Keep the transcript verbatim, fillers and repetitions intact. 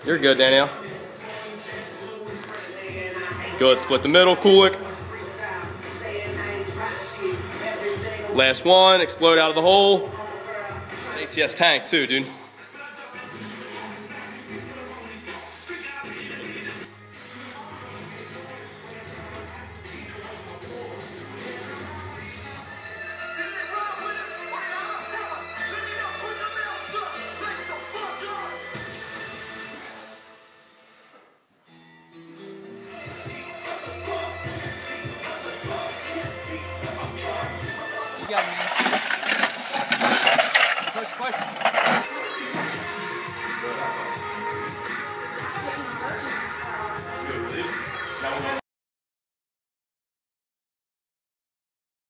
You're good, Danielle. Good, split the middle, quick. Last one, explode out of the hole. A T S tank too, dude.